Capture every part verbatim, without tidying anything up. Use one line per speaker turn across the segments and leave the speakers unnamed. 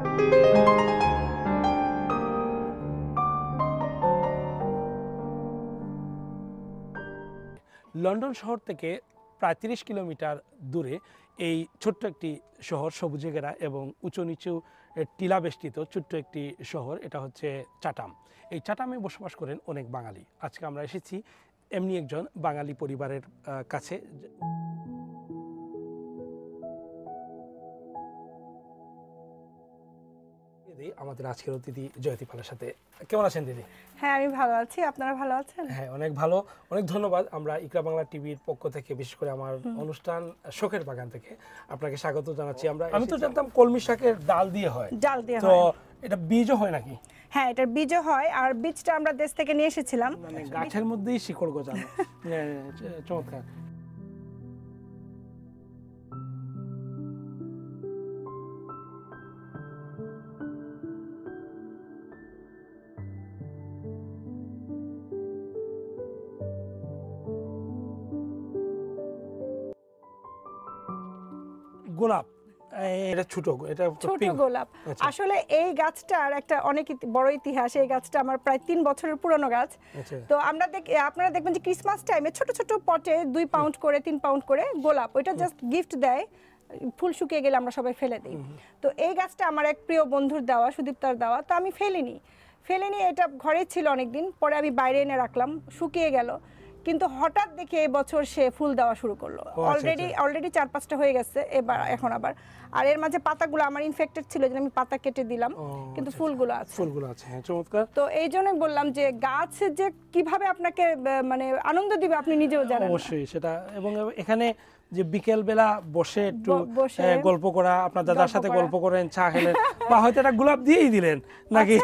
London শহর থেকে প্রায় তিরিশ কিলোমিটার দূরে এই ছোট্ট একটি শহর, সবুজে ঘেরা এবং উঁচু নিচু টিলা বেষ্টিত ছোট্ট একটি শহর, এটা হচ্ছে চাটাম। এই চাটামে বসবাস করেন অনেক বাঙালি। আজকে আমরা এসেছি এমনি একজন বাঙালি পরিবারের কাছে। আমাদের আজকের অতিথি জয়তী পালের সাথে। কেমন আছেন দিদি?
হ্যাঁ, আমি ভালো আছি। আপনারা ভালো আছেন?
হ্যাঁ, অনেক ভালো। অনেক ধন্যবাদ। আমরা ইকরা বাংলা টিভির পক্ষ থেকে, বিশেষ করে আমার অনুষ্ঠান শখের বাগান থেকে আপনাকে স্বাগত জানাচ্ছি। আমরা আমি তো জানতাম কলমি শাকের ডাল দিয়ে হয়,
ডাল দিয়ে হয়।
তো এটা বীজও হয় নাকি?
হ্যাঁ, এটার বীজও হয়, আর বীজটা আমরা দেশ থেকে নিয়ে এসেছিলাম।
মানে গাছের মধ্যেই শিকড় গজানো। চমৎকার। গোলাপ, এটা ছোট, এটা
ছোট গোলাপ। আসলে এই গাছটার একটা অনেক বড় ইতিহাস। এই গাছটা আমার প্রায় তিন বছরের পুরনো গাছ। তো আমরা দেখ আপনারা দেখবেন যে ক্রিসমাস টাইমে ছোট ছোট পটে দুই পাউন্ড করে তিন পাউন্ড করে গোলাপ, ওইটা জাস্ট গিফট দেয়, ফুল শুকিয়ে গেলে আমরা সবাই ফেলে দিই। তো এই গাছটা আমার এক প্রিয় বন্ধুর দেওয়া, সুদীপ্তার দেওয়া, তো আমি ফেলিনি ফেলিনি এটা ঘরে ছিল অনেকদিন, পরে আমি বাইরে এনে রাখলাম, শুকিয়ে গেল। কিন্তু হঠাৎ দেখে এই বছর সে ফুল দেওয়া শুরু করলো। অলরেডি অলরেডি চার পাঁচটা হয়ে গেছে এবার, এখন আবার। আর এর মাঝে পাতাগুলো আমার ইনফেক্টেড ছিল, যে আমি পাতা কেটে দিলাম, কিন্তু ফুলগুলো আছে
ফুলগুলো আছে হ্যাঁ, চমৎকার।
তো এই জন্য বললাম যে গাছ যে কিভাবে আপনাকে মানে আনন্দ দিবে আপনি নিজেও জানেন।
অবশ্যই সেটা। এবং এখানে যে বিকেল বেলা বসে একটু গল্প করা, আপনার দাদার সাথে গল্প করেন, চা খেলেন, বা হয়তো একটা গোলাপ দিয়েই দিলেন নাকি,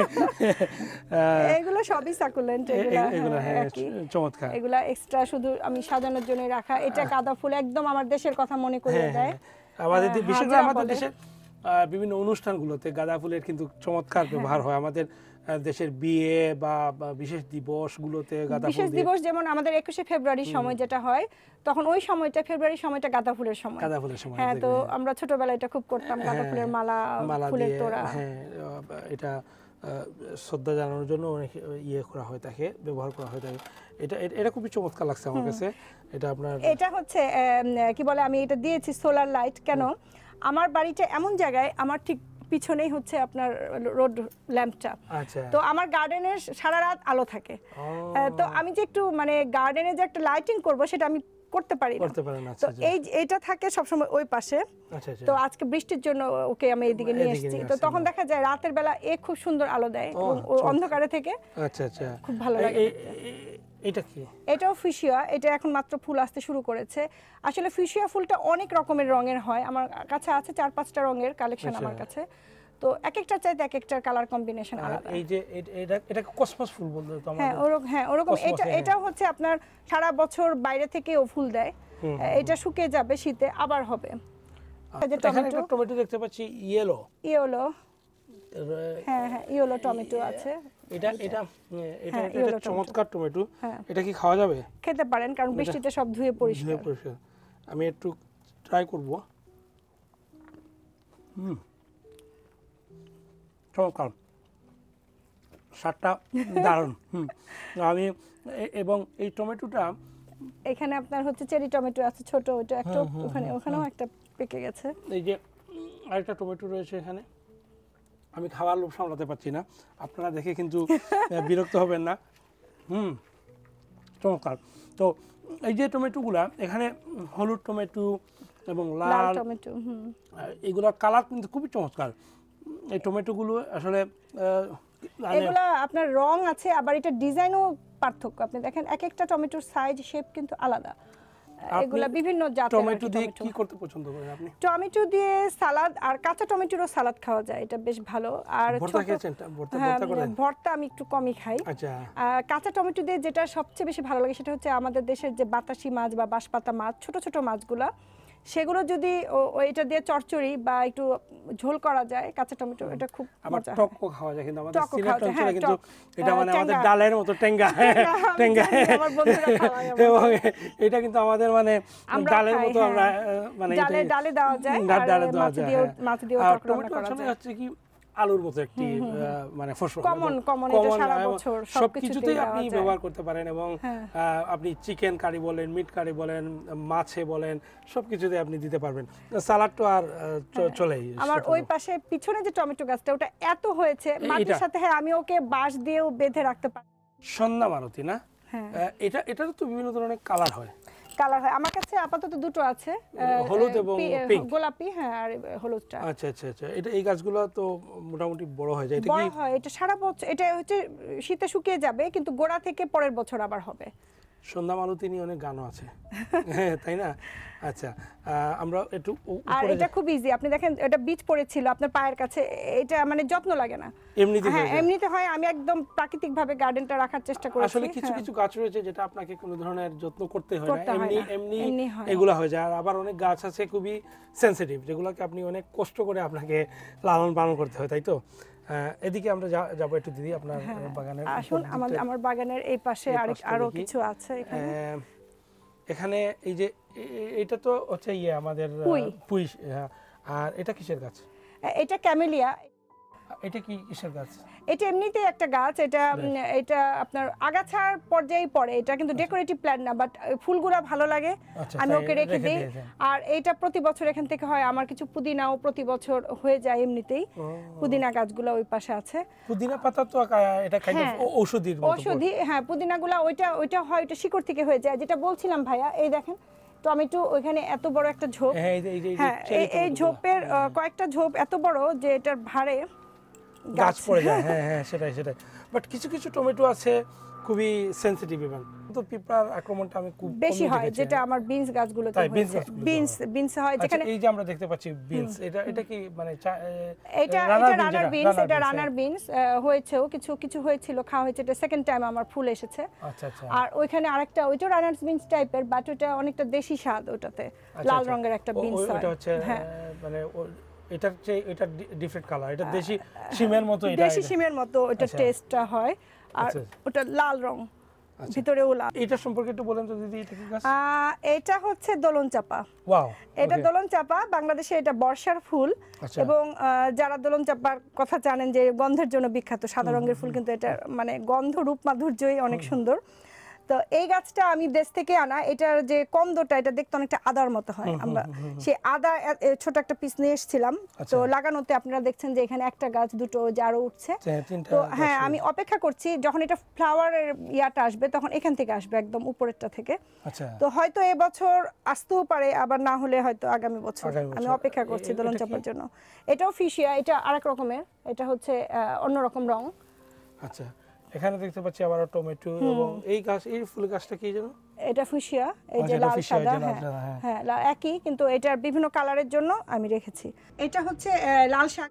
এগুলো সবই সাকুলেন্ট।
এগুলো হ্যাঁ চমৎকার।
এগুলা এক্সট্রা শুধু আমি সাজানোর জন্য রাখা। এটা গাঁদা ফুল, একদম আমার দেশের কথা মনে করিয়ে দেয়।
আমাদের বিশেষ করে আমাদের দেশের বিভিন্ন অনুষ্ঠানগুলোতে গাঁদা ফুলের কিন্তু চমৎকার ব্যবহার হয়। আমাদের দেশের বিয়ে বা বিশেষ দিবসগুলোতে গাঁদা ফুল,
বিশেষ দিবস যেমন আমাদের একুশে ফেব্রুয়ারির সময় যেটা হয়, তখন ওই সময়টা ফেব্রুয়ারির সময়টা গাঁদা ফুলের সময়।
গাঁদা ফুলের সময়
হ্যাঁ, তো আমরা ছোটবেলায় এটা খুব করতাম, গাঁদা ফুলের মালা, ফুলের তোড়া।
হ্যাঁ, এটা শ্রদ্ধা জানানোর জন্য অনেক ইয়ে করা হয় থাকে, ব্যবহার করা হয় থাকে। এটা এটা খুবই চমৎকার লাগছে আমার কাছে। এটা আপনার
এটা হচ্ছে কি বলে, আমি এটা দিয়েছি সোলার লাইট। কেন? আমার বাড়িটা এমন জায়গায়, আমার ঠিক পিছনেই হচ্ছে আপনার রোড ল্যাম্পটা। তো আমার গার্ডেনের সারা রাত আলো থাকে। তো আমি যে একটু মানে গার্ডেনে যে একটা লাইটিং করব, সেটা আমি করতে পারি না। তো এই এটা থাকে সবসময় ওই পাশে। তো আজকে বৃষ্টির জন্য ওকে আমি এইদিকে নিয়ে এসেছি। তো তখন দেখা যায় রাতের বেলা এ খুব সুন্দর আলো দেয় অন্ধকারে থেকে।
আচ্ছা আচ্ছা,
খুব ভালো লাগে।
এটা কি?
এটাও ফিশিয়া। এটা এখন মাত্র ফুল আসতে শুরু করেছে। আসলে ফিশিয়া ফুলটা অনেক রকমের রঙের হয়, আমার কাছে আছে চার পাঁচটা রঙের কালেকশন আমার কাছে। তো এক একটা চাইতে এক একটা কালার কম্বিনেশন আলাদা।
এই যে এটা এটা কসমস ফুল বলতে তো আমাদের।
হ্যাঁ, ওরকম হ্যাঁ ওরকম। এটা এটা হচ্ছে আপনার সারা বছর বাইরে থেকে ও ফুল দেয়। এটা শুকিয়ে যাবে, শীতে আবার হবে।
এখানে একটা টমেটো দেখতে পাচ্ছি, ইয়েলো
ইয়েলো। হ্যাঁ হ্যাঁ, ইয়েলো টমেটো আছে।
এটা এটা এটা এটা চমৎকার টমেটো। এটা কি খাওয়া যাবে?
খেতে পারেন, কারণ বৃষ্টিতে সব ধুয়ে পরিষ্কার।
আমি একটু ট্রাই করব। হুম, চমৎকার, স্বাদটা দারুণ। হুম, আমি এবং এই টমেটোটা
এখানে আপনার হচ্ছে চেরি টমেটো আছে ছোট, ওটা একটা ওখানে ওখানেও একটা পেকে গেছে।
এই যে আরেকটা টমেটো রয়েছে এখানে, আমি খাওয়ার লোভ সামলাতে পারছি না, আপনারা দেখে কিন্তু বিরক্ত হবেন না। হুম, চমৎকার। তো এই যে টমেটোগুলা এখানে হলুদ টমেটো এবং লাল
টমেটো, হুম,
এগুলোর কালার কিন্তু খুবই চমৎকার। এই টমেটোগুলো আসলে
এগুলা আপনার রং আছে, আবার এটা ডিজাইনও পার্থক্য। আপনি দেখেন এক একটা টমেটোর সাইজ শেপ কিন্তু আলাদা। এগুলা বিভিন্ন জাতের।
টমেটো দিয়ে কি করতে পছন্দ করেন আপনি?
টমেটো দিয়ে সালাদ, আর কাঁচা টমেটোরও সালাদ খাওয়া যায়, এটা বেশ ভালো। আর
ভর্তা খেয়েছেন? ভর্তা ভর্তা করেন?
ভর্তা আমি একটু কমই খাই।
আচ্ছা।
আর কাঁচা টমেটো দিয়ে যেটা সবচেয়ে বেশি ভালো লাগে সেটা হচ্ছে আমাদের দেশের যে বাতাসি মাছ বা বাঁশপাতা মাছ, ছোট ছোট মাছগুলা, সেগুলো যদি এটা দিয়ে চচ্চড়ি বা একটু ঝোল করা যায় কাঁচা টমেটো, এটা খুব মজা।
টকও খাওয়া যায়, কিন্তু আমাদের সিলেট অঞ্চলে কিন্তু এটা মানে আমাদের ডালের মতো টেঙ্গা টেঙ্গা
আমার বন্ধুরা খাওয়ায়,
এবং এটা কিন্তু আমাদের মানে ডালের মতো আমরা মানে
ডালে ডালে দেওয়া যায়, আর মাছ দিয়েও মাছ দিয়েও টক রান্না করা যায়।
হচ্ছে কি আলুর মতো একটি মানে ফসল,
কমন কমন এটা সারা বছর
সবকিছুতেই আপনি ব্যবহার করতে পারেন, এবং আপনি চিকেন কারি বলেন, মিট কারি বলেন, মাছে বলেন, সবকিছুতে আপনি দিতে পারবেন। সালাড তো আর চলেই।
আমার ওই পাশে পিছনে যে টমেটো গাছটা ওটা এত হয়েছে মাটির সাথে, হ্যাঁ আমি ওকে বাঁশ দিয়েও বেঁধে রাখতে পারি।
সন্ধ্যা মালতী না, এটা এটারও তো বিভিন্ন ধরনের কালার হয়।
কালার হয় আমার কাছে আপাতত দুটো আছে,
হলুদ এবং পিঙ্ক,
গোলাপি, হ্যাঁ আর হলুদটা।
আচ্ছা আচ্ছা আচ্ছা, এটা এই গাছগুলো তো মোটামুটি বড় হয়ে যায়। এটা
কি বড় হয়, এটা সারা বছর, এটা হচ্ছে শীতে শুকিয়ে যাবে কিন্তু গোড়া থেকে পরের বছর আবার হবে।
সন্ধ্যা মালতী নিয়ে অনেক গানও আছে, হ্যাঁ তাই না? আচ্ছা, আমরা একটু
আর এটা খুব ইজি, আপনি দেখেন এটা বীজ পড়েছিল আপনার পায়ের কাছে, এটা মানে যত্ন লাগে না,
এমনিতে
হ্যাঁ এমনিতে হয়। আমি একদম প্রাকৃতিক ভাবে গার্ডেনটা রাখার চেষ্টা করেছি।
আসলে কিছু কিছু গাছ রয়েছে যেটা আপনাকে কোনো ধরনের যত্ন করতে হয় না, এমনি এমনি এগুলা হয়ে যায়। আর আবার অনেক গাছ আছে খুবই সেনসিটিভ, যেগুলোকে আপনি অনেক কষ্ট করে আপনাকে লালন পালন করতে হয়, তাই তো? এদিকে আমরা যাব একটু দিদি, আপনার বাগানের
আসুন। আমাদের আমার বাগানের এই পাশে আরেক আরো কিছু আছে এখানে।
এখানে এই যে এটা তো হচ্ছে ইয়ে আমাদের পুঁই, আর এটা কিসের গাছ?
এটা ক্যামেলিয়া।
এটা কি কিসের গাছ?
এটা এমনিতেই একটা গাছ, এটা এটা আপনার আগাছার পর্যায়ে পড়ে, এটা কিন্তু ডেকোরেটিভ প্ল্যান্ট না, বাট ফুলগুলা ভালো লাগে, আমি ওকে রেখে দিই। আর এটা প্রতি বছর এখান থেকে হয়। আমার কিছু পুদিনাও প্রতি বছর হয়ে যায় এমনিতেই, পুদিনা গাছগুলো ওই পাশে আছে।
পুদিনা পাতা তো এটা কাইন্ড অফ ঔষধির মতো।
ঔষধি, হ্যাঁ পুদিনাগুলো ওইটা ওইটা হয়, ওইটা শিকড় থেকে হয়ে যায়, যেটা বলছিলাম ভাইয়া। এই দেখেন টমেটো, ওইখানে এত বড় একটা ঝোপ, হ্যাঁ এই ঝোপের কয়েকটা ঝোপ এত বড় যে এটার ভারে
গাছ পড়ে যায়। হ্যাঁ হ্যাঁ সেটাই সেটাই বাট কিছু কিছু টমেটো আছে খুবই সেনসিটিভ, ইভেন তো পিঁপড়ার আক্রমণটা আমি খুব
বেশি হয়, যেটা আমার বিনস গাছগুলোতে হয়েছে। বিনস বিনস হয় যেখানে
এই যে আমরা দেখতে পাচ্ছি বিনস, এটা এটা কি মানে
এটা এটা রানার বিনস, এটা রানার বিনস হয়েছেও, কিছু কিছু হয়েছিল, খাওয়া হয়েছে, এটা সেকেন্ড টাইম আমার ফুল এসেছে।
আচ্ছা আচ্ছা।
আর ওইখানে আরেকটা ওইটা রানার বিনস টাইপের, বাট ওটা অনেকটা দেশি স্বাদ, ওটাতে লাল রঙের একটা বিনস হয়।
ওটা হচ্ছে মানে এটার যে এটা ডিফারেন্ট কালার, এটা দেশি শিমের মতো, এটা
দেশি শিমের মতো এটা টেস্টটা হয়। আর ওটা লাল রং, ভিতরেও লাল।
এটা সম্পর্কে একটু বলেন তো দিদি, এটা কি গাছ?
এটা হচ্ছে দোলন চাপা।
ওয়াও,
এটা দোলন চাপা, বাংলাদেশে এটা বর্ষার ফুল, এবং যারা দোলন চাপার কথা জানেন যে গন্ধের জন্য বিখ্যাত, সাদা রঙের ফুল, কিন্তু এটা মানে গন্ধ রূপ মাধুর্যই অনেক সুন্দর। তো এই গাছটা আমি দেশ থেকে আনা, এটার যে কন্দটা এটা দেখতে অনেকটা আদার মতো হয়। আমরা সেই আদা ছোট একটা পিস নিয়ে এসেছিলাম, তো লাগানোতে আপনারা দেখছেন যে এখানে একটা গাছ, দুটো, যে আরো উঠছে। তো হ্যাঁ আমি অপেক্ষা করছি যখন এটা ফ্লাওয়ারের ইয়াটা আসবে, তখন এখান থেকে আসবে একদম উপরেরটা থেকে। তো হয়তো এবছর আসতেও পারে, আবার না হলে হয়তো আগামী বছর। আমি অপেক্ষা করছি দোলন চাপার জন্য। এটাও ফিশিয়া, এটা আরেক রকমের, এটা হচ্ছে অন্যরকম রং।
আচ্ছা, এখানে দেখতে পাচ্ছি আবার টমেটো, এবং এই গাছ, এই ফুল গাছটা কি জানো?
এটা ফুশিয়া, এই যে লাল সাদা, হ্যাঁ হ্যাঁ একই, কিন্তু এটার বিভিন্ন কালারের জন্য আমি রেখেছি। এটা হচ্ছে লাল শাক,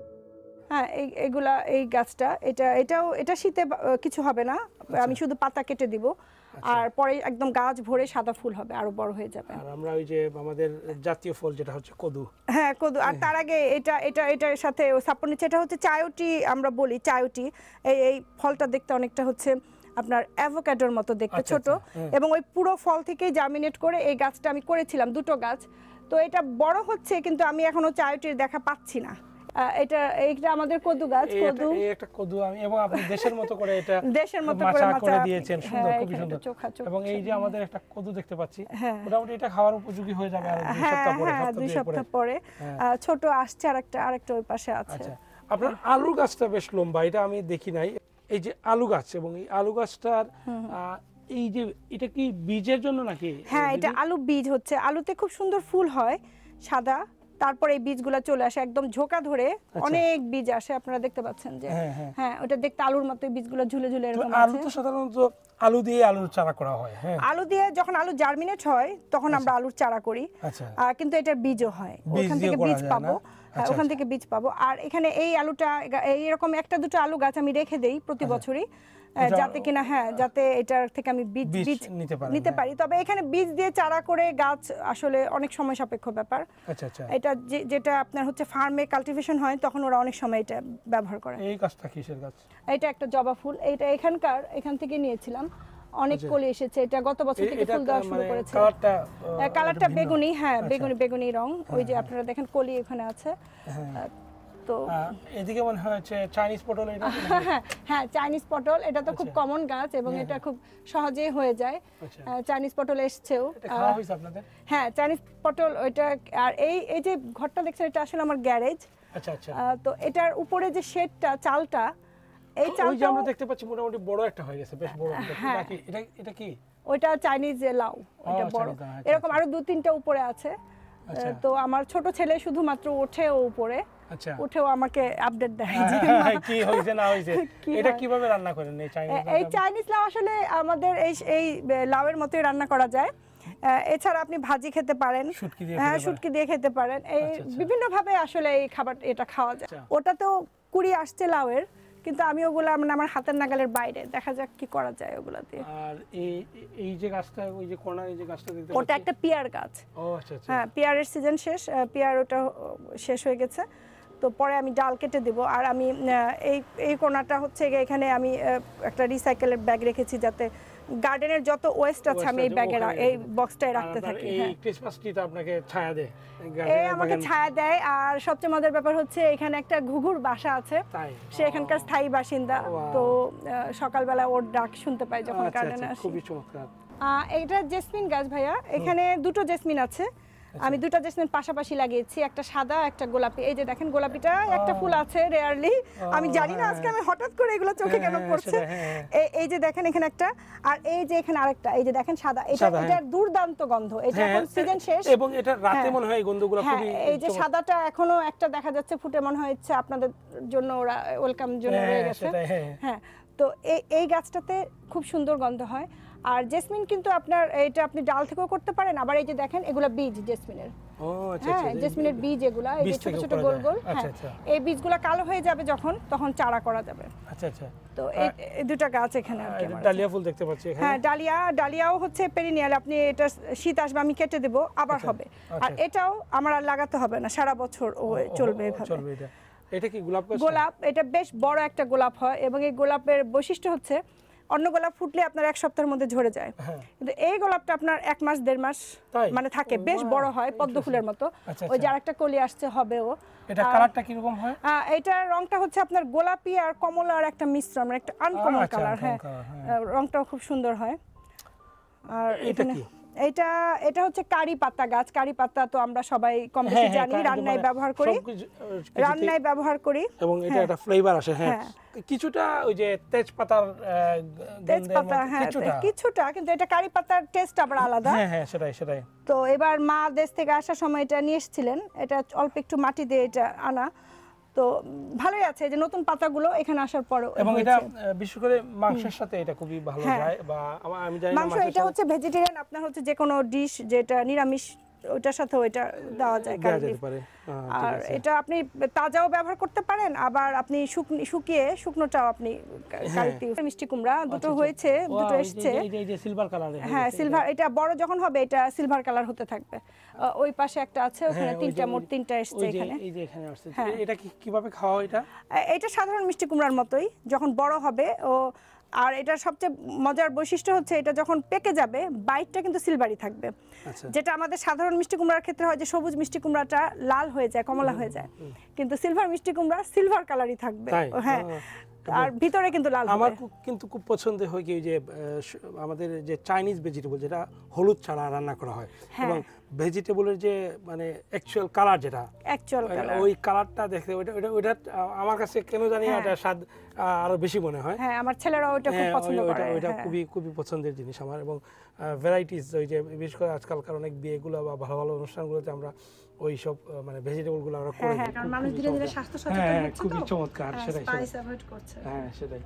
হ্যাঁ এইগুলা, এই গাছটা, এটা এটাও এটা শীতে কিছু হবে না, আমি শুধু পাতা কেটে দিব, আর পরে একদম গাছ ভরে সাদা ফুল হবে, আরো বড় হয়ে যাবে।
আর আমরা ওই যে আমাদের জাতীয় ফল যেটা হচ্ছে কদু,
হ্যাঁ কদু। আর তার আগে এটা এটা এটার সাথে সাপোর্ট নিচ্ছে, এটা হচ্ছে চায়োটি, আমরা বলি চায়োটি। এই এই ফলটা দেখতে অনেকটা হচ্ছে আপনার অ্যাভোকাডোর মতো দেখতে, ছোট, এবং ওই পুরো ফল থেকেই জার্মিনেট করে এই গাছটা আমি করেছিলাম, দুটো গাছ। তো এটা বড় হচ্ছে, কিন্তু আমি এখনো চায়োটির দেখা পাচ্ছি না। এটা এইটা আমাদের কদু গাছ, কদু,
এই একটা কদু আমি, এবং আপনি দেশের মতো করে এটা
দেশের মতো করে মাচা
করে দিয়েছেন, সুন্দর, খুব সুন্দর। এবং এই যে আমাদের একটা কদু দেখতে পাচ্ছি, মোটামুটি এটা খাওয়ার উপযোগী হয়ে যাবে আর দুই সপ্তাহ পরে,
হ্যাঁ দুই সপ্তাহ পরে। ছোট আসছে, আরেকটা আরেকটা ওই পাশে আছে।
আচ্ছা, আপনার আলু গাছটা বেশ লম্বা, এটা আমি দেখি নাই। এই যে আলু গাছ, এবং এই আলু গাছটার এই যে এটা কি বীজের জন্য নাকি?
হ্যাঁ এটা আলু বীজ হচ্ছে, আলুতে খুব সুন্দর ফুল হয় সাদা, তারপরে এই বীজগুলো চলে আসে একদম ঝোকা ধরে, অনেক বীজ আসে, আপনারা দেখতে পাচ্ছেন যে হ্যাঁ ওটা দেখতে আলুর মতো, বীজগুলো ঝুলে ঝুলে এরকম আছে।
আলু তো সাধারণত আলু দিয়ে আলুর চারা করা হয়, হ্যাঁ
আলু দিয়ে যখন আলু জার্মিনেট হয় তখন আমরা আলুর চারা করি, কিন্তু এটার বীজও হয়, ওখান থেকে বীজ পাবো। ওখান থেকে বীজ পাবো। আর এখানে এই আলুটা এইরকম একটা দুটো আলু গাছ আমি রেখে দেই প্রতি বছরই, যাতে কিনা হ্যাঁ যাতে এটার থেকে আমি বীজ বীজ নিতে পারি। তবে এখানে বীজ দিয়ে চারা করে গাছ আসলে অনেক সময় সাপেক্ষ ব্যাপার।
আচ্ছা আচ্ছা।
এটা যেটা আপনার হচ্ছে ফার্মে কাল্টিভেশন হয় তখন ওরা অনেক সময় এটা ব্যবহার করে।
এই গাছটা কিসের গাছ?
এটা একটা জবা ফুল, এটা এখানকার এখান থেকে নিয়েছিলাম, অনেক কলি এসেছে। এটা গত বছর থেকে ফুল দেওয়া শুরু করেছে।
কালারটা
কালারটা বেগুনি, হ্যাঁ বেগুনি বেগুনি রং। ওই যে আপনারা দেখেন কলি এখানে আছে। তো
এদিকে মনে হচ্ছে চাইনিজ পটল। এটা
হ্যাঁ চাইনিজ পটল, এটা তো খুব কমন গাছ এবং এটা খুব সহজেই হয়ে যায়। চাইনিজ পটল এসছেও।
এটা খাওয়া হইছে আপনাদের?
হ্যাঁ চাইনিজ পটল ওইটা। আর এই এই যে ঘরটা দেখছেন এটা আসলে আমার গ্যারেজ।
আচ্ছা আচ্ছা।
তো এটার উপরে যে শেডটা চালটা, এই চালটা
ওই যে আমরা দেখতে পাচ্ছি মোটামুটি বড় একটা হয়ে গেছে, বেশ বড়। এটা এটা কি?
ওইটা চাইনিজ লাউ, এটা বড়। এরকম আরো দু তিনটা উপরে আছে। তো আমার ছোট ছেলে শুধুমাত্র ওঠেও উপরে। আচ্ছা। উঠেও আমাকে আপডেট দেয় যে
কি হইছে না হইছে। এটা কিভাবে রান্না করেন এই চাইনিজ?
এই চাইনিজ লাউ আসলে আমাদের এই এই লাউয়ের মতোই রান্না করা যায়। এছাড়া আপনি ভাজি খেতে পারেন, হ্যাঁ শুটকি দিয়ে খেতে পারেন। এই বিভিন্ন ভাবে আসলে এই খাবার এটা খাওয়া যায়। ওটা তো কুড়ি আসছে লাউয়ের, কিন্তু আমি ওগুলা মানে আমার হাতের নাগালের বাইরে, দেখা যাক কি করা যায় ওগুলা দিয়ে।
আর এই এই যে গাছটা, ওই যে কোণার এই যে গাছটা দেখতে পাচ্ছি,
ওটা একটা পিয়ার গাছ।
ও আচ্ছা আচ্ছা।
হ্যাঁ পিয়ারের সিজন শেষ, পিয়ার ওটা শেষ হয়ে গেছে। তো পরে আমি ডাল কেটে দেব। আর আমি এই এই কোণাটা হচ্ছে এখানে আমি একটা রিসাইকেলের ব্যাগ রেখেছি, যাতে গার্ডেনের যত ওয়েস্ট আছে আমি এই ব্যাগে এই বক্সটায় রাখতে থাকি।
হ্যাঁ, ক্রিসমাস ট্রি তো আপনাকে ছায়া দেয়,
এই আমাকে ছায়া দেয়। আর সবচেয়ে মজার ব্যাপার হচ্ছে এখানে একটা ঘুঘুর বাসা আছে, সে এখানকার স্থায়ী বাসিন্দা। তো সকালবেলা ওর ডাক শুনতে পাই যখন গার্ডেনে আসি।
খুবই চমৎকার।
এটা জেসমিন গাছ ভাইয়া, এখানে দুটো জেসমিন আছে। আমি দুটো জেসমিন পাশাপাশি লাগিয়েছি, একটা সাদা একটা গোলাপি। এই যে দেখেন গোলাপিটা একটা ফুল আছে রেয়ারলি, আমি জানি না আজকে আমি হঠাৎ করে এগুলো চোখে কেন পড়ছে। এই যে দেখেন এখানে একটা, আর এই যে এখানে আরেকটা, এই যে দেখেন সাদা। এটা এটার দুর্দান্ত গন্ধ, এটা এখন সিজন শেষ
এবং এটা রাতে মনে হয় এই গন্ধগুলো খুবই।
এই যে সাদাটা এখনো একটা দেখা যাচ্ছে ফুটে, মনে হচ্ছে আপনাদের জন্য ওরা ওয়েলকাম জন্য রয়ে গেছে। হ্যাঁ তো এই এই গাছটাতে খুব সুন্দর গন্ধ হয়। আর জেসমিন কিন্তু আপনার এটা আপনি ডাল থেকেও করতে পারেন, আবার এই যে দেখেন এগুলা বীজ জেসমিনের। ও আচ্ছা আচ্ছা। হ্যাঁ জেসমিনের বীজ এগুলা, এই যে ছোট ছোট গোল গোল। হ্যাঁ এই বীজগুলা কালো হয়ে যাবে যখন, তখন চারা করা যাবে। আচ্ছা আচ্ছা। তো এই দুটো গাছ এখানে আর কি আমার।
ডালিয়া ফুল দেখতে পাচ্ছি এখানে।
হ্যাঁ ডালিয়া, ডালিয়াও হচ্ছে পেরিনিয়াল। আপনি এটা শীত আসবে আমি কেটে দেব, আবার হবে। আর এটাও আমার আর লাগাতে হবে না, সারা বছর ও চলবে এভাবে।
চলবে এটা। এটা কি গোলাপ গাছ?
গোলাপ, এটা বেশ বড় একটা গোলাপ হয় এবং এই গোলাপের বৈশিষ্ট্য হচ্ছে অন্য গোলাপ ফুটলে আপনার এক সপ্তাহের মধ্যে ঝরে যায়, কিন্তু এই গোলাপটা আপনার এক মাস দেড় মাস মানে থাকে, বেশ বড় হয় পদ্ম ফুলের মতো। ওই যে আরেকটা কলি আসছে হবেও।
এটা কালারটা কি রকম হয়?
এটার রংটা হচ্ছে আপনার গোলাপি আর কমলার একটা মিশ্রণ, মানে একটা আনকমন কালার। হ্যাঁ রংটাও খুব সুন্দর হয়। আর
এটা কি?
এটা এটা হচ্ছে কারি পাতা গাছ। কারি পাতা তো আমরা সবাই কম বেশি জানি, রান্নায় ব্যবহার করি, রান্নায় ব্যবহার করি
এবং এটা একটা ফ্লেভার আসে। হ্যাঁ কিছুটা ওই যে তেজপাতার
তেজপাতা, হ্যাঁ কিছুটা, কিন্তু এটা কারি পাতার টেস্ট আবার আলাদা।
হ্যাঁ হ্যাঁ সেটাই সেটাই।
তো এবার মা দেশ থেকে আসার সময় এটা নিয়ে এসেছিলেন, এটা অল্প একটু মাটি দিয়ে এটা আনা। তো ভালোই আছে যে নতুন পাতাগুলো এখানে আসার পর।
এবং এটা বিশেষ করে মাংসের সাথে এটা খুবই ভালো যায়। বা আমি জানি না
মাংস, এটা হচ্ছে ভেজিটেরিয়ান, আপনার হচ্ছে যে কোনো ডিশ যেটা নিরামিষ ওটার সাথে ওইটা দেওয়া যায় যেতে পারে। আর এটা আপনি তাজাও ব্যবহার করতে পারেন, আবার আপনি শুকিয়ে শুকনোটাও আপনি কারিতে। মিষ্টি কুমড়া দুটো হয়েছে, দুটো এসেছে।
এই যে সিলভার কালার।
হ্যাঁ সিলভার, এটা বড় যখন হবে এটা সিলভার কালার হতে থাকবে। ওই পাশে একটা আছে, ওখানে তিনটা, মোট তিনটা এসেছে এখানে।
এই যে এখানে আসছে। এটা কিভাবে খাওয়া হয়? এটা
এটা সাধারণ মিষ্টি কুমড়ার মতোই, যখন বড় হবে ও। আর এটার সবচেয়ে মজার বৈশিষ্ট্য হচ্ছে এটা যখন পেকে যাবে বাইটটা কিন্তু সিলভারি থাকবে, যেটা আমাদের সাধারণ মিষ্টি কুমড়ার ক্ষেত্রে হয় যে সবুজ মিষ্টি কুমড়াটা লাল হয়ে যায়, কমলা হয়ে যায়, কিন্তু সিলভার মিষ্টি কুমড়া সিলভার কালারই থাকবে। হ্যাঁ আর ভিতরে কিন্তু লাল।
আমার কিন্তু খুব পছন্দ হয় কি যে আমাদের যে চাইনিজ ভেজিটেবল যেটা হলুদ ছাড়া রান্না করা হয়, এবং ভেজিটেবলের যে মানে অ্যাকচুয়াল কালার, যেটা
অ্যাকচুয়াল কালার,
ওই কালারটা দেখতে ওটা ওটা ওটা আমার কাছে কেন জানি এটা স্বাদ আরো বেশি মনে হয়।
হ্যাঁ আমার ছেলেরা ওটা খুব পছন্দ করে।
ওটা খুবই খুবই পছন্দের জিনিস আমার। এবং ভ্যারাইটিস ওই যে বিশেষ করে আজকালকার অনেক বিয়েগুলো বা ভালো ভালো অনুষ্ঠানগুলোতে আমরা ওই সব মানে ভেজিটেবলগুলো আমরা করে দিই।
কারণ মানুষ ধীরে ধীরে স্বাস্থ্য সচেতন হচ্ছে,
খুবই চমৎকার। সেটাই
স্পাইস অ্যাভয়েড করছে।
হ্যাঁ সেটাই।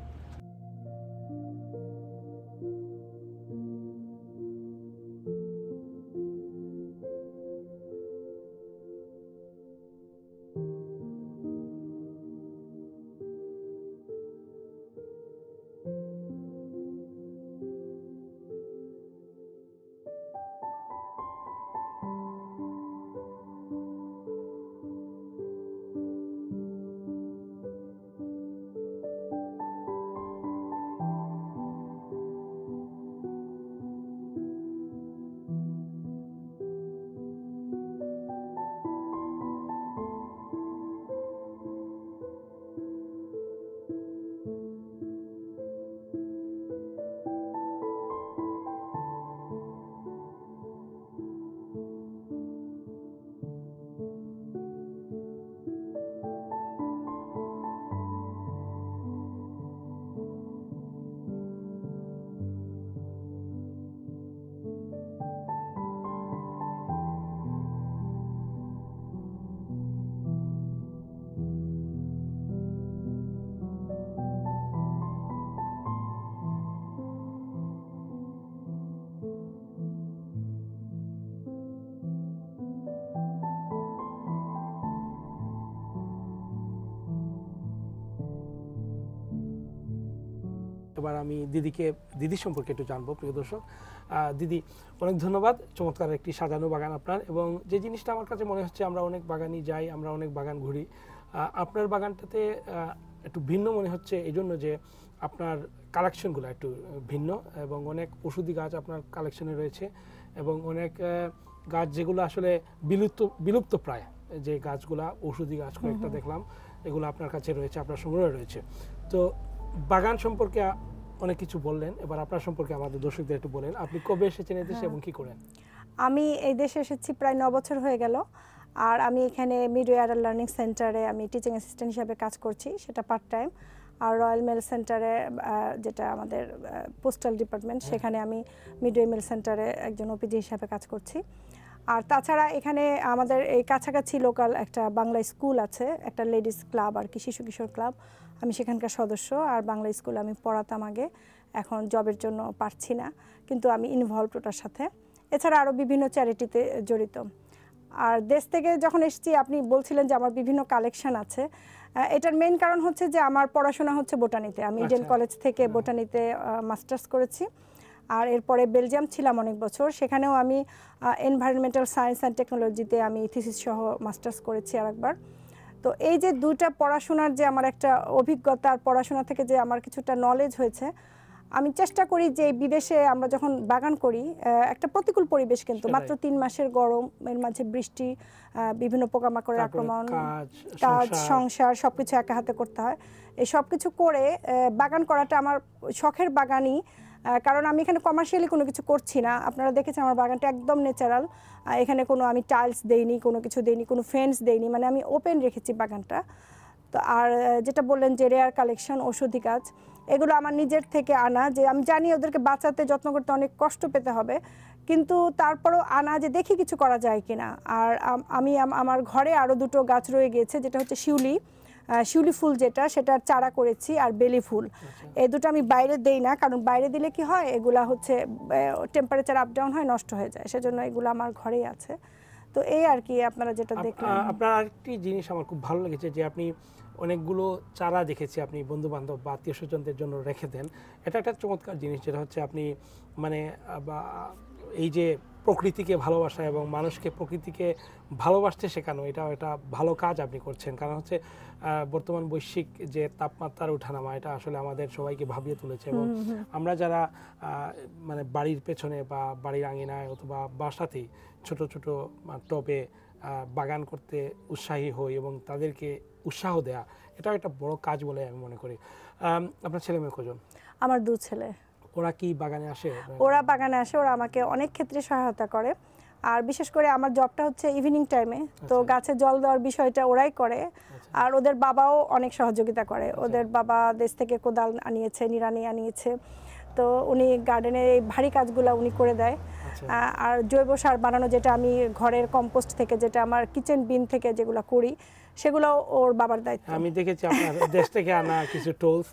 এবার আমি দিদিকে দিদি সম্পর্কে একটু জানবো প্রিয় দর্শক। দিদি অনেক ধন্যবাদ, চমৎকার একটি সাজানো বাগান আপনার। এবং যে জিনিসটা আমার কাছে মনে হচ্ছে, আমরা অনেক বাগানই যাই, আমরা অনেক বাগান ঘুরি, আপনার বাগানটাতে একটু ভিন্ন মনে হচ্ছে এই জন্য যে আপনার কালেকশনগুলো একটু ভিন্ন এবং অনেক ওষুধি গাছ আপনার কালেকশনে রয়েছে এবং অনেক গাছ যেগুলো আসলে বিলুপ্ত বিলুপ্ত প্রায় যে গাছগুলা ওষুধি গাছ কয়েকটা দেখলাম, এগুলো আপনার কাছে রয়েছে, আপনার সংগ্রহে রয়েছে। তো বাগান সম্পর্কে অনেক কিছু বললেন, এবার আপনার সম্পর্কে আমাদের দর্শকদের একটু বলেন, আপনি কবে এসেছেন এই দেশে এবং কি করেন?
আমি এই দেশে এসেছি প্রায় ন বছর হয়ে গেল, আর আমি এখানে মিডওয়ার লার্নিং সেন্টারে আমি টিচিং অ্যাসিস্ট্যান্ট হিসেবে কাজ করছি, সেটা পার্ট টাইম। আর রয়্যাল মেল সেন্টারে, যেটা আমাদের পোস্টাল ডিপার্টমেন্ট, সেখানে আমি মিডওয়ে মেল সেন্টারে একজন ওপিডি হিসাবে কাজ করছি। আর তাছাড়া এখানে আমাদের এই কাছাকাছি লোকাল একটা বাংলা স্কুল আছে, একটা লেডিস ক্লাব আর কি, শিশু কিশোর ক্লাব, আমি সেখানকার সদস্য। আর বাংলা স্কুলে আমি পড়াতাম আগে, এখন জবের জন্য পারছি না, কিন্তু আমি ইনভলভ ওটার সাথে। এছাড়া আরও বিভিন্ন চ্যারিটিতে জড়িত। আর দেশ থেকে যখন এসেছি, আপনি বলছিলেন যে আমার বিভিন্ন কালেকশন আছে, এটার মেইন কারণ হচ্ছে যে আমার পড়াশোনা হচ্ছে বোটানিতে। আমি ইডেন কলেজ থেকে বোটানিতে মাস্টার্স করেছি, আর এরপরে বেলজিয়াম ছিলাম অনেক বছর, সেখানেও আমি এনভায়রনমেন্টাল সায়েন্স অ্যান্ড টেকনোলজিতে আমি থিসিস সহ মাস্টার্স করেছি আরেকবার। তো এই যে দুইটা পড়াশোনার যে আমার একটা অভিজ্ঞতা, আর পড়াশোনা থেকে যে আমার কিছুটা নলেজ হয়েছে, আমি চেষ্টা করি যে বিদেশে আমরা যখন বাগান করি, একটা প্রতিকূল পরিবেশ, কিন্তু মাত্র তিন মাসের গরমের মাঝে বৃষ্টি, বিভিন্ন পোকামাকড়ের আক্রমণ, কাজ, সংসার সবকিছু একা হাতে করতে হয়। এই সব কিছু করে বাগান করাটা আমার শখের বাগানই, কারণ আমি এখানে কমার্শিয়ালি কোনো কিছু করছি না। আপনারা দেখেছেন আমার বাগানটা একদম ন্যাচারাল, এখানে কোনো আমি টাইলস দেইনি, কোনো কিছু দেইনি, কোনো ফেন্স দেইনি, মানে আমি ওপেন রেখেছি বাগানটা। তো আর যেটা বললেন যে রেয়ার কালেকশন, ওষুধি গাছ, এগুলো আমার নিজের থেকে আনা, যে আমি জানি ওদেরকে বাঁচাতে যত্ন করতে অনেক কষ্ট পেতে হবে, কিন্তু তারপরও আনা যে দেখি কিছু করা যায় কিনা। আর আমি আমার ঘরে আরও দুটো গাছ রয়ে গিয়েছে, যেটা হচ্ছে শিউলি, শিউলি ফুল যেটা, সেটার চারা করেছি, আর বেলি ফুল। এই দুটো আমি বাইরে দেই না, কারণ বাইরে দিলে কি হয়, এগুলা হচ্ছে টেম্পারেচার আপ ডাউন হয়, নষ্ট হয়ে যায়, সেজন্য এগুলো আমার ঘরেই আছে। তো এই আর কি আপনারা যেটা দেখলেন।
আপনার আরেকটি জিনিস আমার খুব ভালো লেগেছে, যে আপনি অনেকগুলো চারা দেখেছি আপনি বন্ধু বান্ধব বা আত্মীয় স্বজনদের জন্য রেখে দেন। এটা একটা চমৎকার জিনিস, যেটা হচ্ছে আপনি মানে এই যে প্রকৃতিকে ভালোবাসা এবং মানুষকে প্রকৃতিকে ভালোবাসতে শেখানো, এটা একটা ভালো কাজ আপনি করছেন। কারণ হচ্ছে বর্তমান বৈশ্বিক যে তাপমাত্রার ওঠানামা, এটা আসলে আমাদের সবাইকে ভাবিয়ে তুলেছে। এবং আমরা যারা মানে বাড়ির পেছনে বা বাড়ির আঙিনায় অথবা বাসাতেই ছোট ছোট টবে বাগান করতে উৎসাহী হই এবং তাদেরকে উৎসাহ দেয়া, এটাও একটা বড় কাজ বলে আমি মনে করি। আপনার ছেলে মেয়ে কজন?
আমার দু ছেলে।
ওরা কি বাগানে আসে?
ওরা বাগানে আসে, ওরা আমাকে অনেক ক্ষেত্রে সহায়তা করে। আর বিশেষ করে আমার জবটা হচ্ছে ইভিনিং টাইমে, তো গাছে জল দেওয়ার বিষয়টা ওরাই করে। আর ওদের বাবাও অনেক সহযোগিতা করে। ওদের বাবা দেশ থেকে কোদাল আনিয়েছে, নিড়ানি আনিয়েছে, তো উনি গার্ডেনের এই ভারী কাজগুলো উনি করে দেয়। আর জৈব সার বানানো, যেটা আমি ঘরের কম্পোস্ট থেকে, যেটা আমার কিচেন বিন থেকে যেগুলো করি, সেগুলো ওর বাবার দায়িত্ব।
আমি দেখেছি আপনার দেশ থেকে আনা কিছু টুলস।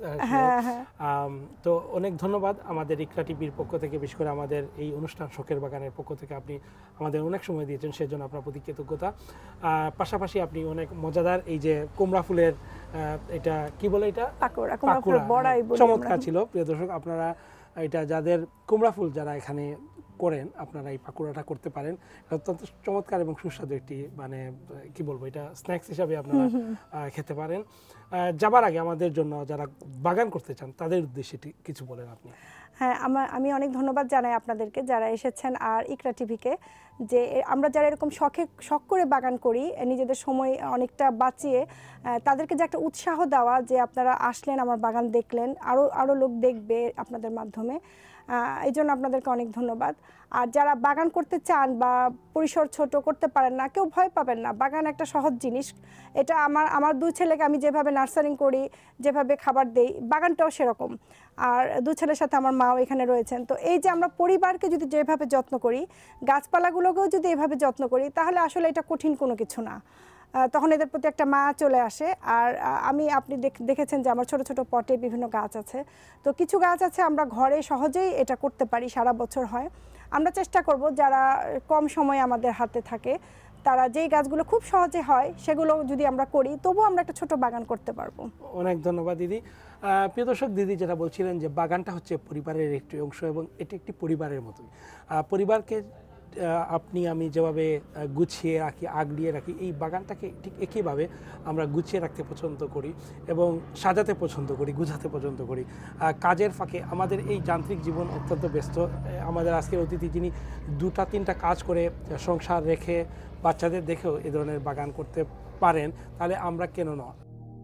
তো অনেক ধন্যবাদ আমাদের ইকরা টিভির পক্ষ থেকে, বিশেষ করে আমাদের এই অনুষ্ঠান শখের বাগানের পক্ষ থেকে আপনি আমাদের অনেক সময় দিয়েছেন, সেজন্য আপনার প্রতি কৃতজ্ঞতা। পাশাপাশি আপনি অনেক মজাদার এই যে কুমড়া ফুলের, এটা কি বলে, এটা
পাকুড়া, কুমড়া ফুল বড়াই বলি,
চমৎকার ছিল। প্রিয় দর্শক, আপনারা এটা যাদের কুমড়া ফুল যারা এখানে করেন, আপনারা এই পাকুড়াটা করতে পারেন। অত্যন্ত চমৎকার এবং সুস্বাদু একটি, মানে কি বলবো, এটা স্ন্যাক্স হিসাবে আপনারা খেতে পারেন। যাবার আগে আমাদের জন্য যারা বাগান করতে চান, তাদের উদ্দেশ্যে কিছু বলেন আপনি।
হ্যাঁ, আমার আমি অনেক ধন্যবাদ জানাই আপনাদেরকে যারা এসেছেন, আর ইকরা টিভিকে, যে আমরা যারা এরকম শখে শখ করে বাগান করি, নিজেদের সময় অনেকটা বাঁচিয়ে তাদেরকে যে একটা উৎসাহ দেওয়া, যে আপনারা আসলেন, আমার বাগান দেখলেন, আরও আরও লোক দেখবে আপনাদের মাধ্যমে, এই জন্য আপনাদেরকে অনেক ধন্যবাদ। আর যারা বাগান করতে চান বা পরিসর ছোট করতে পারেন না, কেউ ভয় পাবেন না, বাগান একটা সহজ জিনিস। এটা আমার আমার দুই ছেলেকে আমি যেভাবে নার্সারিং করি, যেভাবে খাবার দেই, বাগানটাও সেরকম। আর দুই ছেলের সাথে আমার মাও এখানে রয়েছেন। তো এই যে আমরা পরিবারকে যদি যেভাবে যত্ন করি, গাছপালাগুলোকেও যদি এভাবে যত্ন করি, তাহলে আসলে এটা কঠিন কোনো কিছু না। তখন এদের প্রতি একটা মায়া চলে আসে। আর আমি আপনি দেখেছেন যে আমার ছোট ছোট পটে বিভিন্ন গাছ আছে, তো কিছু গাছ আছে আমরা ঘরে সহজেই এটা করতে পারি, সারা বছর হয়। আমরা চেষ্টা করব যারা কম সময় আমাদের হাতে থাকে, তারা যেই গাছগুলো খুব সহজে হয় সেগুলো যদি আমরা করি তবুও আমরা একটা ছোট বাগান করতে পারবো।
অনেক ধন্যবাদ দিদি। প্রিয় দর্শক, দিদি যেটা বলছিলেন যে বাগানটা হচ্ছে পরিবারের একটি অংশ এবং এটি একটি পরিবারের মতোই। পরিবারকে আপনি আমি যেভাবে গুছিয়ে রাখি, আগলিয়ে রাখি, এই বাগানটাকে ঠিক একইভাবে আমরা গুছিয়ে রাখতে পছন্দ করি এবং সাজাতে পছন্দ করি, গুছাতে পছন্দ করি। কাজের ফাঁকে আমাদের এই যান্ত্রিক জীবন অত্যন্ত ব্যস্ত। আমাদের আজকের অতিথি যিনি দুটা তিনটা কাজ করে সংসার রেখে বাচ্চাদের দেখেও এ ধরনের বাগান করতে পারেন, তাহলে আমরা কেন নয়?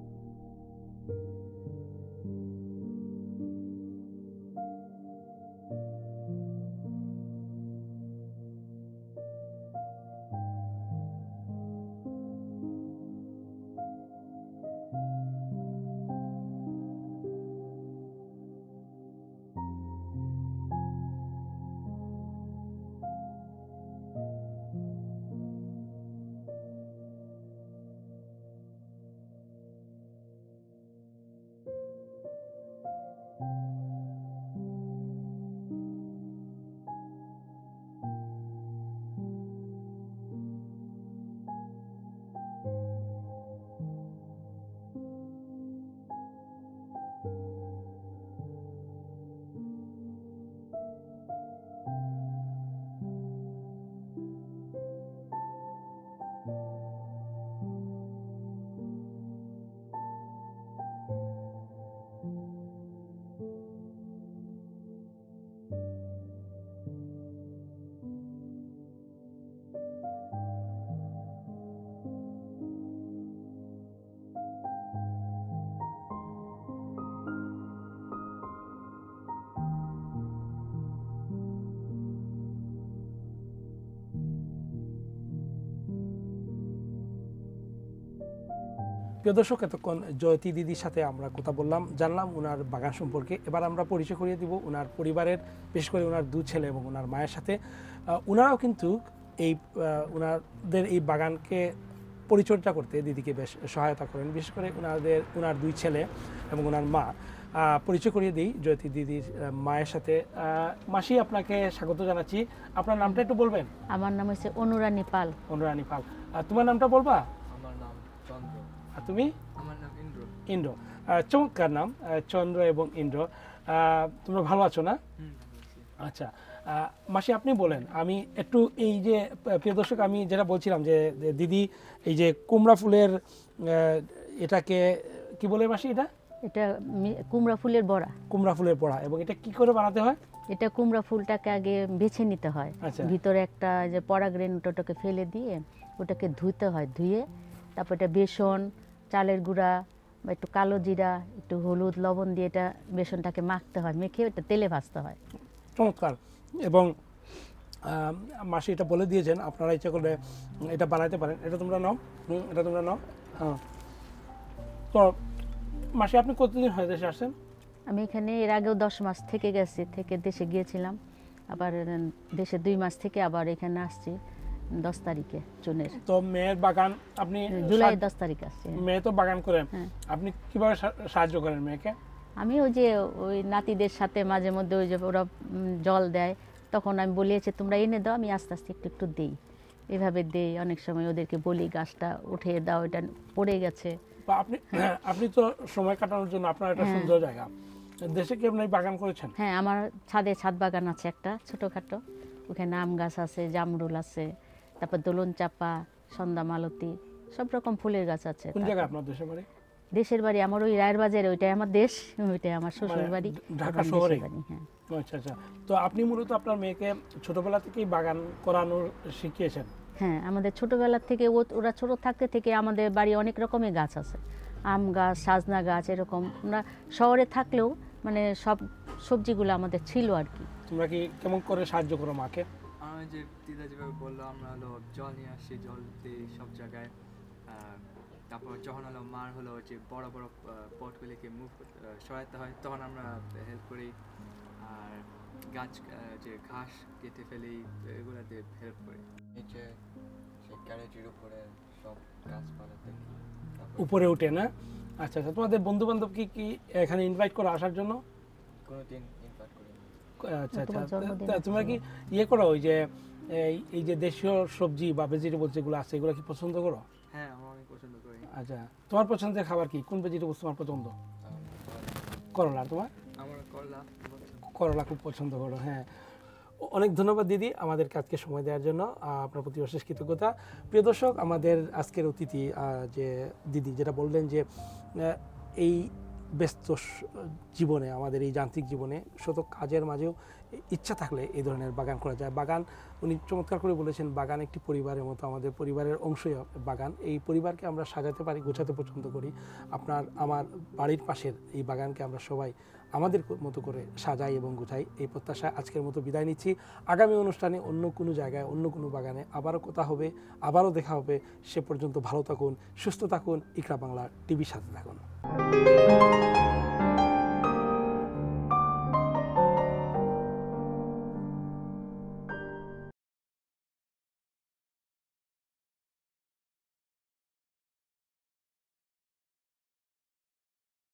প্রিয় দর্শক, এতক্ষণ জয়তী দিদির সাথে আমরা কথা বললাম, জানলাম ওনার বাগান সম্পর্কে। এবার আমরা পরিচয় করিয়ে দিব ওনার পরিবারের, বিশেষ করে ওনার দু ছেলে এবং ওনার মায়ের সাথে। ওনারাও কিন্তু এই ওনাদের এই বাগানকে পরিচর্যা করতে দিদিকে বেশ সহায়তা করেন, বিশেষ করে ওনাদের ওনার দুই ছেলে এবং ওনার মা। পরিচয় করিয়ে দিই জয়তী দিদির মায়ের সাথে। মাসি, আপনাকে স্বাগত জানাচ্ছি। আপনার নামটা একটু বলবেন?
আমার নাম হচ্ছে অনুরানী পাল।
অনুরানী পাল। তোমার নামটা বলবা?
আমার নাম চন্দ্র।
আর তুমি?
আমার নাম ইন্দ্র।
ইন্দ্র, চমৎকার নাম, চন্দ্র এবং ইন্দ্র। তোমরা ভালো আছো না? আচ্ছা মাসি, আপনি বলেন। আমি একটু এই যে প্রিয় দর্শক, আমি যেটা বলছিলাম যে দিদি এই যে কুমড়া ফুলের, এটাকে কি বলে মাসি? এটা
এটা কুমড়া ফুলের বড়া।
কুমড়া ফুলের বড়া। এবং এটা কি করে বানাতে হয়?
এটা কুমড়া ফুলটাকে আগে বেছে নিতে হয়। ভিতরে একটা যে পরাগরেণ, ওটাকে ফেলে দিয়ে ওটাকে ধুতে হয়। ধুয়ে তারপর এটা বেসন, চালের গুঁড়া বা একটু কালো জিরা, একটু হলুদ, লবণ দিয়ে এটা বেসনটাকে মাখতে হয়। মেখে এটা তেলে ভাজতে হয়।
চমৎকার। এবং মাসি এটা বলে দিয়েছেন, আপনারা ইচ্ছা করলে এটা বানাইতে পারেন। এটা তোমরা নাও, এটা তোমরা নাও। হ্যাঁ, তো মাসি, আপনি কতদিন হয়ে দেশে আসছেন?
আমি এখানে এর আগেও দশ মাস থেকে গেছি, থেকে দেশে গিয়েছিলাম। আবার দেশে দুই মাস থেকে আবার এখানে আসছি দশ তারিখে জুনের।
তো মেয়ের বাগান আপনি
জুলাই দশ তারিখ আসছে।
মেয়ে তো বাগান করেন, আপনি কিভাবে সাহায্য করেন মেয়েকে?
আমি ওই যে ওই নাতিদের সাথে মাঝে মধ্যে ওই যে ওরা জল দেয়, তখন আমি বলিয়েছি তোমরা এনে দাও, আমি আস্তে আস্তে একটু একটু দিই, এভাবে দেই। অনেক সময় ওদেরকে বলি গাছটা উঠে দাও, এটা পড়ে গেছে।
আপনি আপনি তো সময় কাটানোর জন্য আপনার একটা সুন্দর জায়গা, দেশে কি আপনি বাগান করেছেন?
হ্যাঁ, আমার ছাদে ছাদ বাগান আছে একটা ছোটখাটো। ওখানে আম গাছ আছে, জামরুল আছে, তারপর দোলন চাপা, সন্ধ্যা মালতী, সব রকম ফুলের গাছ আছে।
কোন জায়গায় আপনার দেশের বাড়ি?
দেশের বাড়ি আমার ওই রায়ের বাজারে, ওইটাই আমার দেশ, ওইটাই আমার শ্বশুর বাড়ি
ঢাকা শহরে। হ্যাঁ। আচ্ছা আচ্ছা। তো আপনি মূলত আপনার মেয়েকে ছোটবেলা থেকেই বাগান করানোর শিখিয়েছেন?
হ্যাঁ, আমাদের ছোটবেলা থেকে, ওরা ছোট থাকতে থেকে আমাদের বাড়ি অনেক রকমের গাছ আছে, আম গাছ, সাজনা গাছ, এরকম। আমরা শহরে থাকলেও মানে সব সবজিগুলো আমাদের ছিল আর কি।
তোমরা কি কেমন করে সাহায্য করো মাকে?
আমি যে দিদা যেভাবে বললো, আমরা হলো জল নিয়ে আসি, জল দিই সব জায়গায়। তারপর যখন হলো মার হলো যে বড় বড় পটগুলিকে মুভ সহায়তা হয়, তখন আমরা হেল্প করি। আর গাছ যে ঘাস কেটে ফেলি, এগুলোতে হেল্প করি। নিচে সেই ক্যারেটের উপরে সব গাছপালা দেখি,
উপরে উঠে না? আচ্ছা আচ্ছা। তোমাদের বন্ধু বান্ধব কি কি এখানে ইনভাইট করে আসার জন্য?
কোনোদিন ইনভাইট করি।
আচ্ছা আচ্ছা। তোমরা কি ইয়ে করো, ওই যে এই এই যে দেশীয় সবজি বা ভেজিটেবলস যেগুলো আছে এগুলো কি পছন্দ করো?
হ্যাঁ আমি অনেক পছন্দ করি।
আচ্ছা, তোমার পছন্দের খাবার কি? কোন ভেজিটেবলস তোমার পছন্দ? করলা। তোমার?
আমার করলা।
করলা খুব পছন্দ করো, হ্যাঁ। অনেক ধন্যবাদ দিদি আমাদেরকে আজকে সময় দেওয়ার জন্য, আপনার প্রতি অশেষ কৃতজ্ঞতা। প্রিয় দর্শক, আমাদের আজকের অতিথি যে দিদি যেটা বললেন যে এই ব্যস্ত জীবনে, আমাদের এই যান্ত্রিক জীবনে শত কাজের মাঝেও ইচ্ছা থাকলে এই ধরনের বাগান করা যায়। বাগান, উনি চমৎকার করে বলেছেন, বাগান একটি পরিবারের মতো, আমাদের পরিবারের অংশই বাগান। এই পরিবারকে আমরা সাজাতে পারি, গোছাতে পছন্দ করি। আপনার আমার বাড়ির পাশের এই বাগানকে আমরা সবাই আমাদের মতো করে সাজাই এবং গোছাই। এই প্রত্যাশায় আজকের মতো বিদায় নিচ্ছি। আগামী অনুষ্ঠানে অন্য কোনো জায়গায়, অন্য কোনো বাগানে আবারও কথা হবে, আবারও দেখা হবে। সে পর্যন্ত ভালো থাকুন, সুস্থ থাকুন, ইকরা বাংলা টিভির সাথে থাকুন।